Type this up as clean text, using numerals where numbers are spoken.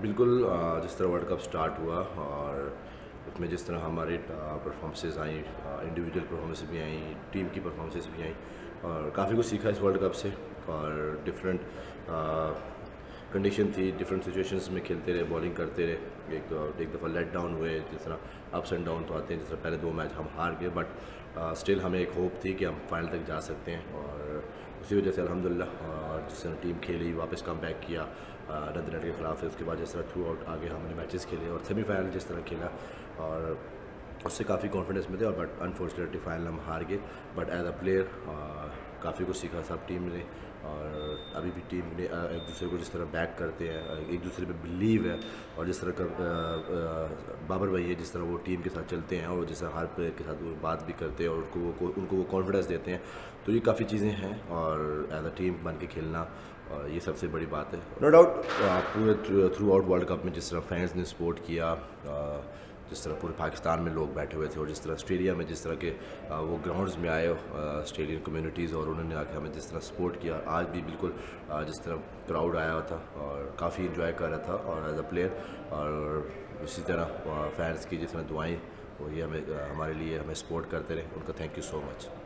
बिल्कुल जिस तरह वर्ल्ड कप स्टार्ट हुआ और उसमें जिस तरह हमारी परफॉर्मेंसेस आई, इंडिविजुअल परफॉर्मेंस भी आई, टीम की परफॉर्मेंसेस भी आई और काफ़ी कुछ सीखा इस वर्ल्ड कप से। और डिफरेंट कंडीशन थी, डिफरेंट सिचुएशंस में खेलते रहे, बॉलिंग करते रहे। एक दफ़ा लेट डाउन हुए, जिस तरह अप्स एंड डाउन तो आते हैं। जिस तरह पहले 2 मैच हम हार गए, बट स्टिल हमें एक होप थी कि हम फाइनल तक जा सकते हैं। और उसी वजह से अल्हम्दुलिल्लाह जिस तरह टीम खेली, वापस कम बैक किया नीदरलैंड के ख़िलाफ़। उसके बाद जिस तरह थ्रू आउट आगे हमने मैचेस खेले और सेमीफाइनल जिस तरह खेला, और उससे काफ़ी कॉन्फिडेंस में थे। और बट अनफॉर्चुनेटली फाइनल हम हार गए। बट एज अ प्लेयर काफ़ी कुछ सीखा सब टीम ने। और अभी भी टीम ने एक दूसरे को जिस तरह बैक करते हैं, एक दूसरे पे बिलीव है, और जिस तरह बाबर भाई है, जिस तरह वो टीम के साथ चलते हैं और जिस तरह हर प्लेयर के साथ वो बात भी करते हैं और उनको वो कॉन्फिडेंस देते हैं। तो ये काफ़ी चीज़ें हैं और एज अ टीम बन के खेलना, और ये सबसे बड़ी बात है। नो डाउट पूरे थ्रू आउट वर्ल्ड कप में जिस तरह फैंस ने सपोर्ट किया, जिस तरह पूरे पाकिस्तान में लोग बैठे हुए थे, और जिस तरह स्टेडियम में जिस तरह के वो ग्राउंड्स में आए स्टेडियम कम्युनिटीज़, और उन्होंने आके हमें जिस तरह सपोर्ट किया, आज भी बिल्कुल जिस तरह क्राउड आया हुआ था और काफ़ी इंजॉय कर रहा था। और एज अ प्लेयर और इसी तरह फैंस की जिस तरह दुआएँ वो ये हमें हमारे लिए हमें सपोर्ट करते रहे, उनका थैंक यू सो मच।